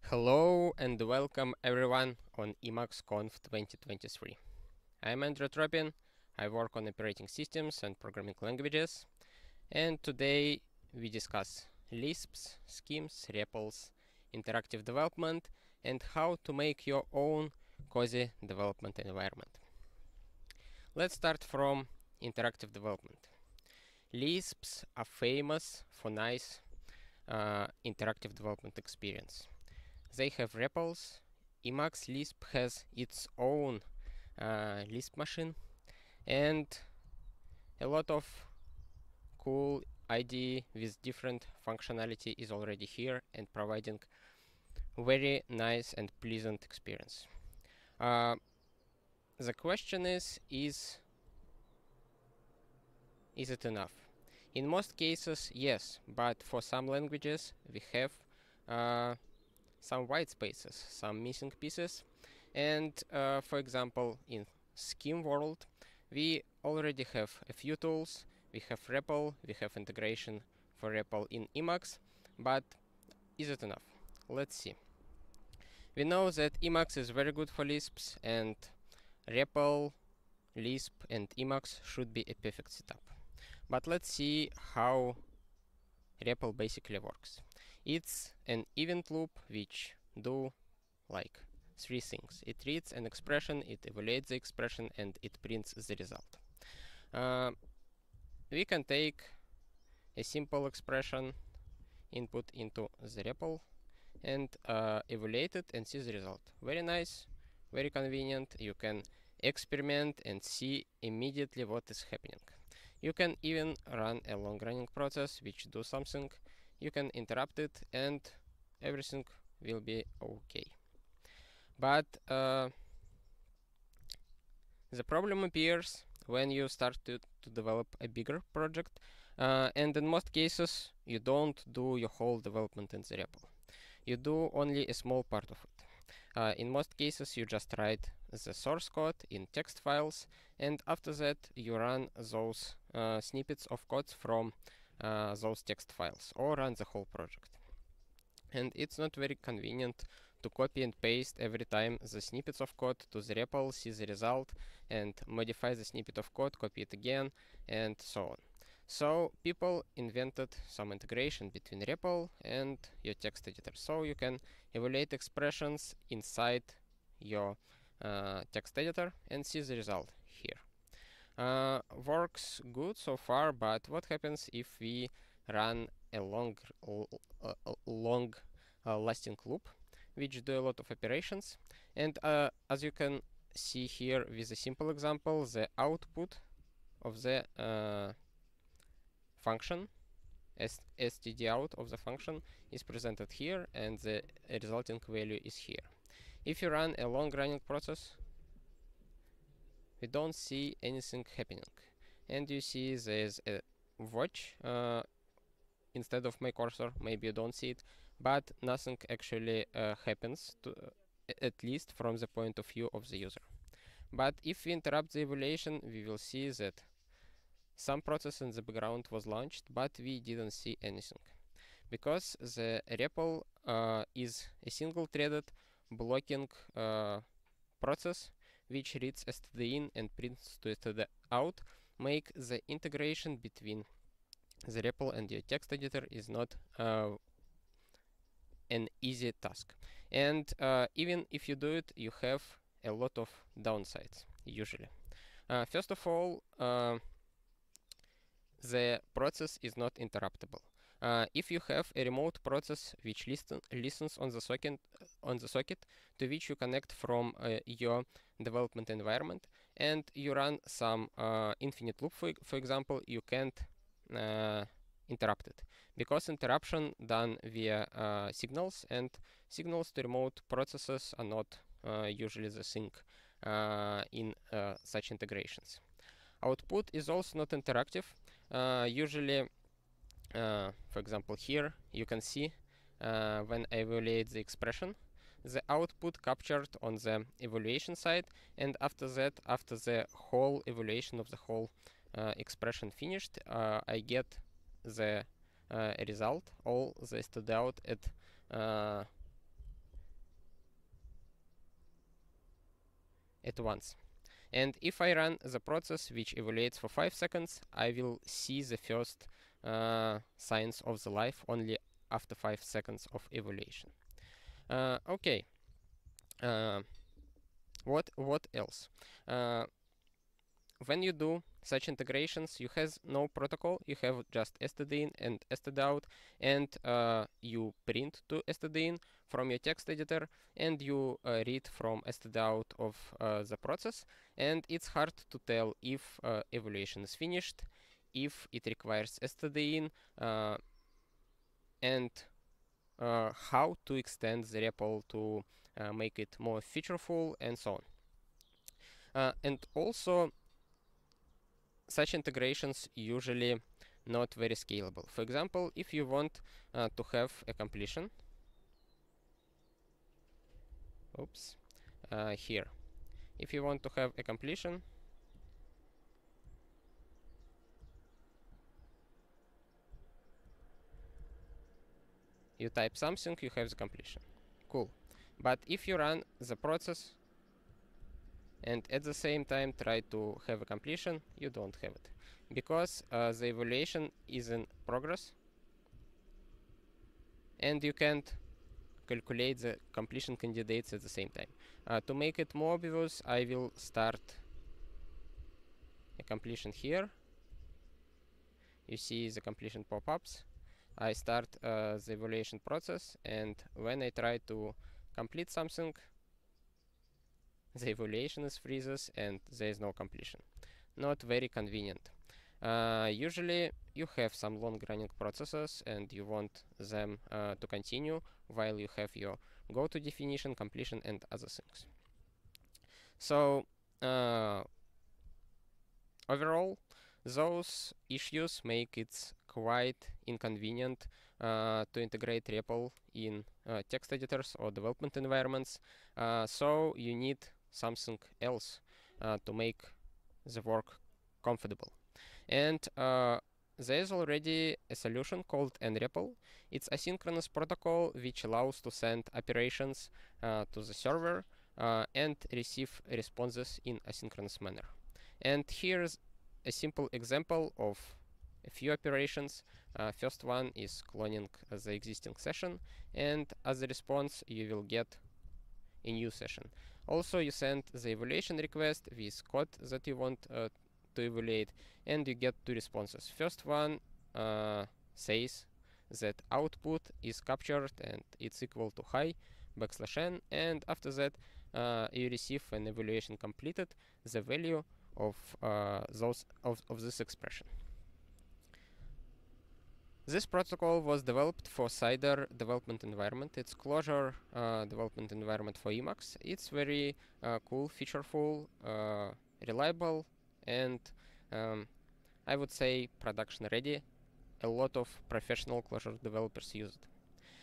Hello and welcome everyone on EmacsConf 2023. I'm Andrew Tropin. I work on operating systems and programming languages, and today we discuss Lisps, schemes, REPLs, interactive development, and how to make your own cozy development environment. Let's start from interactive development. Lisps are famous for nice interactive development experience. They have REPLs. Emacs Lisp has its own Lisp machine, and a lot of cool IDE with different functionality is already here and providing very nice and pleasant experience. The question is it enough? In most cases, yes, but for some languages we have some white spaces, some missing pieces. And for example, in scheme world, we already have a few tools. We have REPL, we have integration for REPL in Emacs, but is it enough? Let's see. We know that Emacs is very good for Lisps, and REPL, Lisp, and Emacs should be a perfect setup. But let's see how REPL basically works. It's an event loop which do like three things. It reads an expression, it evaluates the expression, and it prints the result. We can take a simple expression, input into the REPL, and evaluate it and see the result. Very nice, very convenient. You can experiment and see immediately what is happening. You can even run a long-running process which do something. You can interrupt it and everything will be okay. But the problem appears when you start to develop a bigger project, and in most cases you don't do your whole development in the REPL. You do only a small part of it. In most cases you just write the source code in text files, and after that you run those snippets of codes from those text files, or run the whole project. And it's not very convenient to copy and paste every time the snippets of code to the REPL, see the result, and modify the snippet of code, copy it again, and so on. So people invented some integration between REPL and your text editor, so you can evaluate expressions inside your text editor and see the result here. Works good so far, but what happens if we run a long lasting loop which do a lot of operations? And as you can see here with a simple example, the output of the function, stdout of the function, is presented here, and the resulting value is here. If you run a long running process, we don't see anything happening, and you see there's a watch instead of my cursor. Maybe you don't see it, but nothing actually happens, at least from the point of view of the user. But if we interrupt the evaluation, we will see that some process in the background was launched, but we didn't see anything, because the REPL is a single-threaded blocking process which reads std_in and prints to std_out. Make the integration between the REPL and your text editor is not an easy task. And even if you do it, you have a lot of downsides usually. First of all, the process is not interruptible. If you have a remote process which listens on the socket to which you connect from your development environment, and you run some infinite loop, for example, you can't interrupt it, because interruption done via signals, and signals to remote processes are not usually the thing in such integrations. Output is also not interactive. Usually, for example, here you can see when I evaluate the expression, the output captured on the evaluation side, and after that, after the whole evaluation of the whole expression finished, I get the result, all the stdout at at once. And if I run the process which evaluates for 5 seconds, I will see the first signs of the life only after 5 seconds of evaluation. Okay. What else? When you do such integrations, you have no protocol. You have just stdin and stdout, and you print to stdin from your text editor, and you read from stdout of the process. And it's hard to tell if evaluation is finished, if it requires stdin, and how to extend the REPL to make it more featureful, and so on. And also, such integrations usually not very scalable. For example, if you want to have a completion, here, if you want to have a completion, you type something, you have the completion. Cool. But if you run the process and at the same time try to have a completion, you don't have it, because the evaluation is in progress and you can't calculate the completion candidates at the same time. To make it more obvious, I will start a completion here. You see the completion pop-ups. I start the evaluation process, and when I try to complete something, the evaluation is freezes and there is no completion. Not very convenient. Usually you have some long-running processes and you want them to continue while you have your go-to definition, completion, and other things. So overall, those issues make it quite inconvenient to integrate REPL in text editors or development environments. So you need something else to make the work comfortable. And there is already a solution called nREPL. It's a asynchronous protocol which allows to send operations to the server and receive responses in asynchronous manner. And here's a simple example of a few operations. First one is cloning the existing session, and as a response you will get a new session. Also, you send the evaluation request with code that you want to evaluate, and you get two responses. First one says that output is captured and it's equal to high \n, and after that you receive an evaluation completed, the value of this expression. This protocol was developed for Cider development environment. It's Clojure development environment for Emacs. It's very cool, featureful, reliable, and I would say production ready. A lot of professional Clojure developers use it.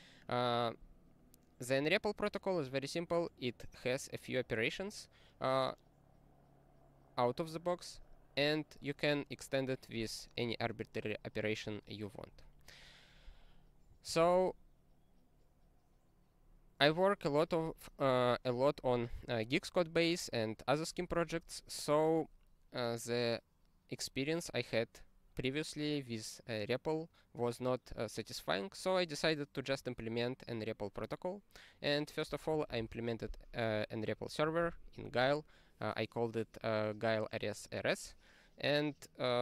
The nREPL protocol is very simple. It has a few operations out of the box, and you can extend it with any arbitrary operation you want. So I work a lot on Gix Codebase and other Scheme projects. So the experience I had previously with REPL was not satisfying. So I decided to just implement an REPL protocol. And first of all, I implemented an REPL server in Guile. I called it Guile Ares RS, and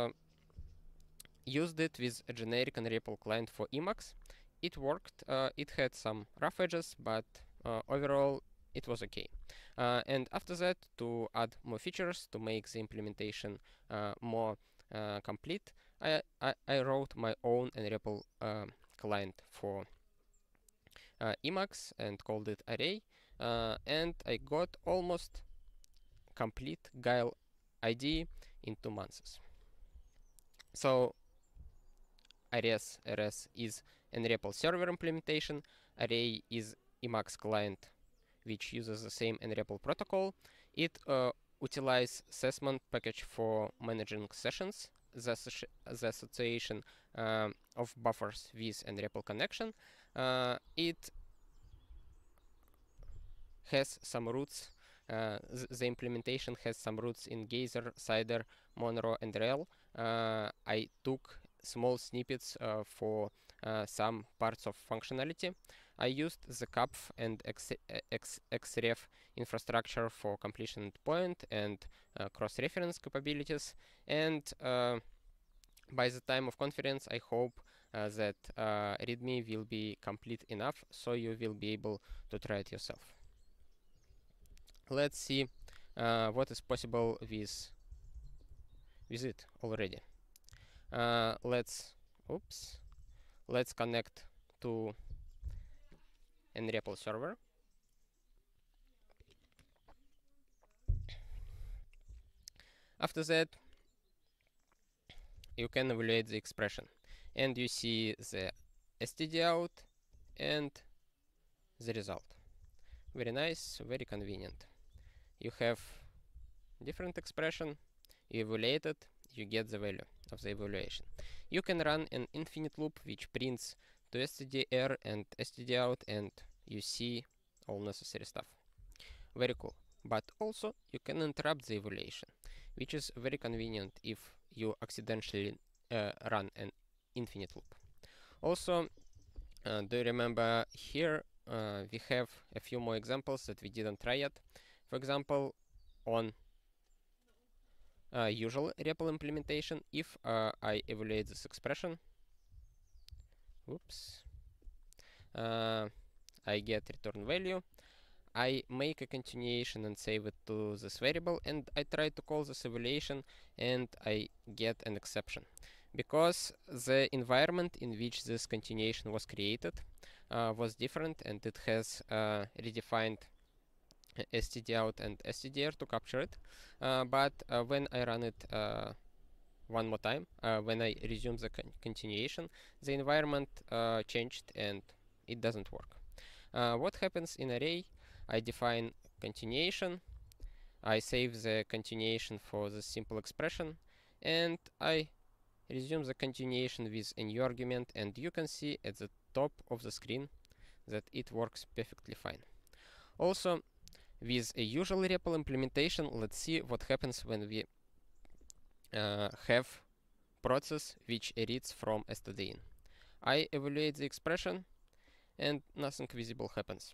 used it with a generic nREPL client for Emacs. It worked. It had some rough edges, but overall it was okay. And after that, to add more features, to make the implementation more complete, I wrote my own nREPL client for Emacs and called it Array, and I got almost complete Guile IDE in 2 months. So Ares RS is nREPL server implementation. Array is Emacs client which uses the same nREPL protocol. It utilizes Sesmon package for managing sessions, the association of buffers with nREPL connection. It has some roots the implementation has some roots in Geyser, Cider, Monero, and Rail. I took small snippets for some parts of functionality. I used the CAPF and Xref infrastructure for completion endpoint and cross-reference capabilities. And by the time of conference, I hope that README will be complete enough so you will be able to try it yourself. Let's see what is possible with it already. Let's connect to an REPL server. After that, you can evaluate the expression, and you see the std out and the result. Very nice, very convenient. You have different expression, you evaluate it, you get the value of the evaluation. You can run an infinite loop which prints to stdr and stdout, and you see all necessary stuff. Very cool. But also you can interrupt the evaluation, which is very convenient if you accidentally run an infinite loop. Also, do you remember here we have a few more examples that we didn't try yet. For example, on usual REPL implementation, if I evaluate this expression, I get return value. I make a continuation and save it to this variable, and I try to call this evaluation, and I get an exception. Because the environment in which this continuation was created was different, and it has redefined stdout and stdr to capture it. But when I run it one more time, when I resume the continuation, the environment changed and it doesn't work. What happens in array? I define continuation, I save the continuation for the simple expression, and I resume the continuation with a new argument, and you can see at the top of the screen that it works perfectly fine. Also, with a usual REPL implementation, let's see what happens when we have process which reads from stdin. I evaluate the expression and nothing visible happens.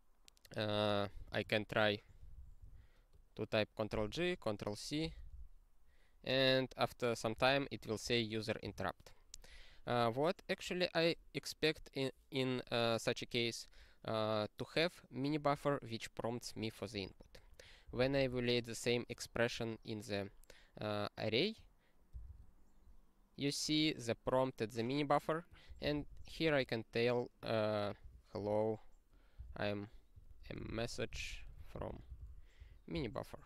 I can try to type Ctrl-G, Ctrl-C, and after some time it will say user interrupt. What actually I expect in such a case to have mini buffer which prompts me for the input. When I evaluate the same expression in the array, you see the prompt at the mini buffer, and here I can tell hello, I'm a message from mini buffer.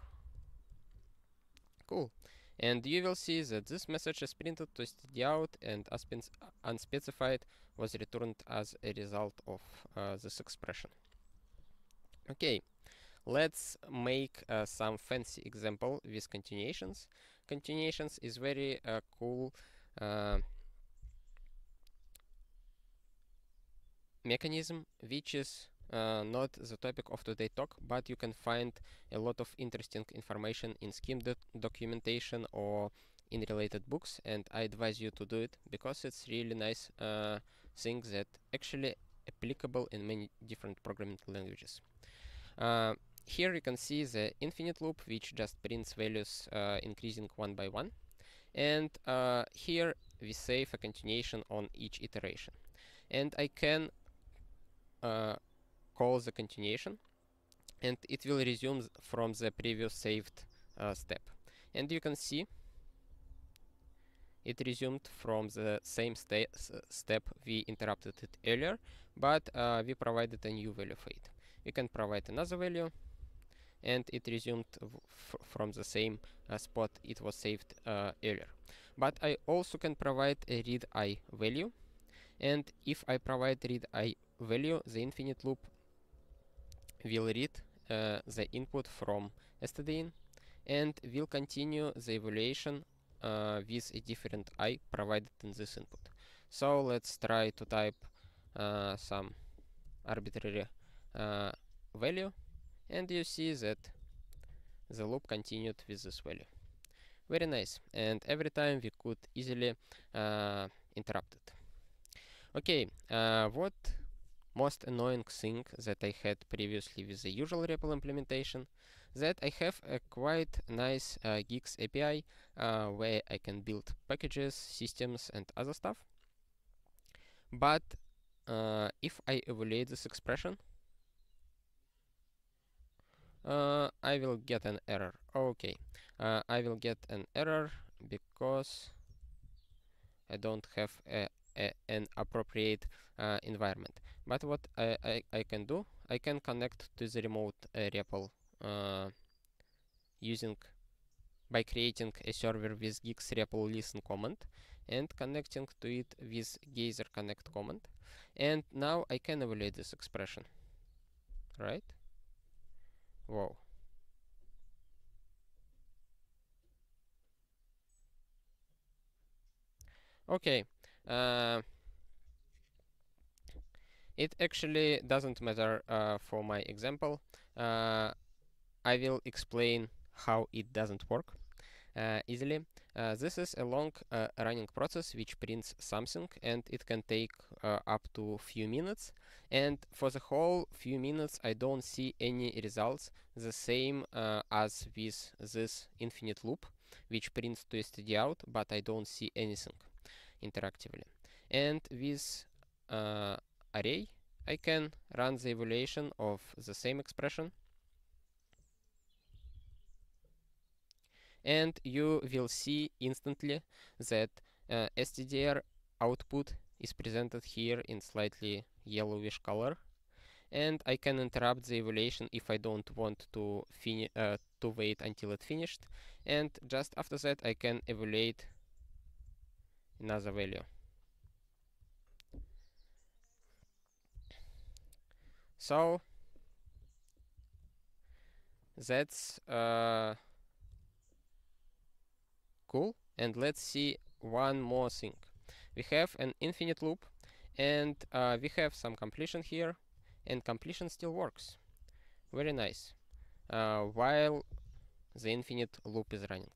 Cool. And you will see that this message is printed to stdout, and unspecified was returned as a result of this expression. Okay, let's make some fancy example with continuations. Continuations is very cool mechanism which is not the topic of today's talk, but you can find a lot of interesting information in Scheme documentation or in related books, and I advise you to do it because it's really nice thing that actually applicable in many different programming languages. Here you can see the infinite loop which just prints values increasing one by one, and here we save a continuation on each iteration, and I can call the continuation, and it will resume from the previous saved step. And you can see it resumed from the same step we interrupted it earlier, but we provided a new value for it. We can provide another value, and it resumed from the same spot it was saved earlier. But I also can provide a read-i value, and if I provide read-i value, the infinite loop will read the input from stdin and will continue the evaluation with a different I provided in this input. So let's try to type some arbitrary value, and you see that the loop continued with this value. Very nice. And every time we could easily interrupt it. Okay, what most annoying thing that I had previously with the usual REPL implementation, that I have a quite nice Geeks API where I can build packages, systems, and other stuff. But if I evaluate this expression, I will get an error. Okay, I will get an error because I don't have an appropriate environment. But what I can do, I can connect to the remote REPL using by creating a server with Geeks REPL listen command and connecting to it with Geyser connect command. And now I can evaluate this expression, right? Wow. Okay. It actually doesn't matter for my example. I will explain how it doesn't work easily. This is a long running process which prints something, and it can take up to few minutes. And for the whole few minutes, I don't see any results, the same as with this infinite loop, which prints to std out, but I don't see anything interactively. And with array, I can run the evaluation of the same expression, and you will see instantly that stdr output is presented here in slightly yellowish color, and I can interrupt the evaluation if I don't want to wait until it finished, and just after that I can evaluate another value. So that's cool. And let's see one more thing. We have an infinite loop, and we have some completion here, and completion still works. Very nice. While the infinite loop is running.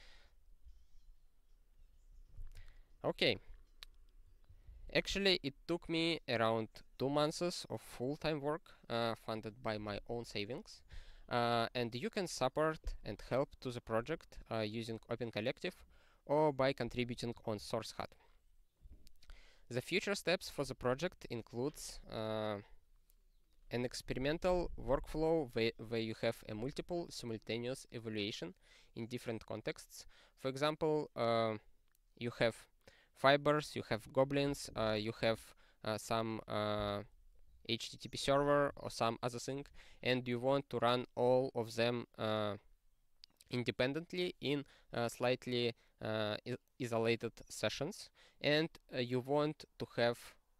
Okay. Actually, it took me around 2 months of full-time work funded by my own savings. And you can support and help to the project using Open Collective or by contributing on SourceHut. The future steps for the project includes an experimental workflow where you have a multiple simultaneous evaluation in different contexts. For example, you have fibers, you have goblins, you have some HTTP server or some other thing, and you want to run all of them independently in slightly isolated sessions, and you want to have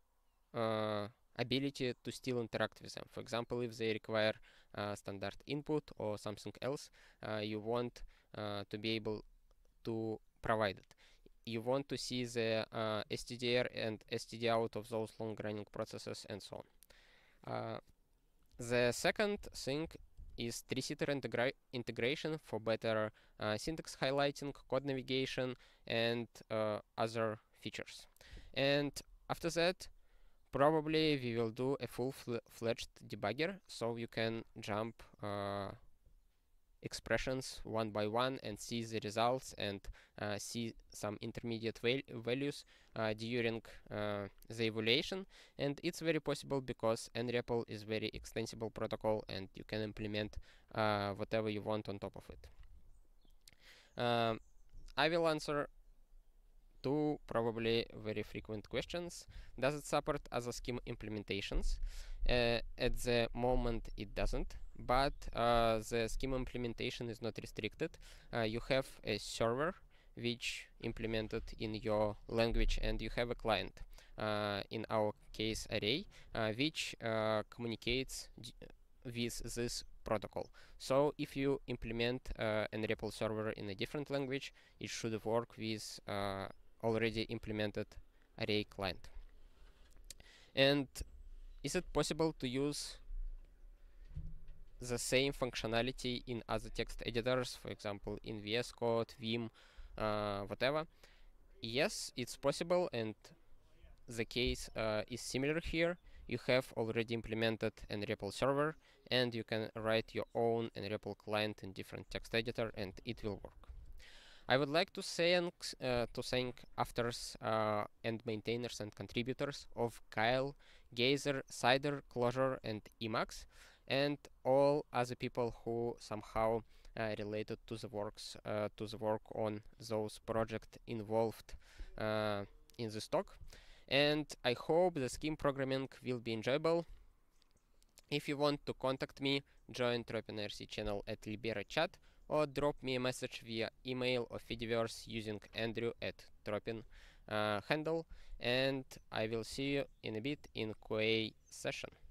ability to still interact with them. For example, if they require standard input or something else, you want to be able to provide it. You want to see the stdr and std out of those long-running processes and so on. The second thing is tree-sitter integration for better syntax highlighting, code navigation, and other features. And after that, probably we will do a full-fledged debugger, so you can jump expressions one by one and see the results and see some intermediate values during the evaluation. And it's very possible because NREPL is very extensible protocol, and you can implement whatever you want on top of it. I will answer two probably very frequent questions. Does it support other scheme implementations? At the moment it doesn't, but the schema implementation is not restricted. You have a server which implemented in your language, and you have a client, in our case array, which communicates with this protocol. So if you implement an REPL server in a different language, it should work with already implemented array client. And is it possible to use the same functionality in other text editors, for example, in VS Code, Vim, whatever. Yes, it's possible, and the case is similar here. You have already implemented an REPL server, and you can write your own REPL client in different text editor, and it will work. I would like to thank authors and maintainers and contributors of Kyle, Geyser, Cider, Clojure, and Emacs, and all other people who somehow related to the work on those projects involved in this talk. And I hope the scheme programming will be enjoyable. If you want to contact me, join Tropin IRC channel at Libera Chat, or drop me a message via email or Fediverse using Andrew at Tropin handle, and I will see you in a bit in QA session.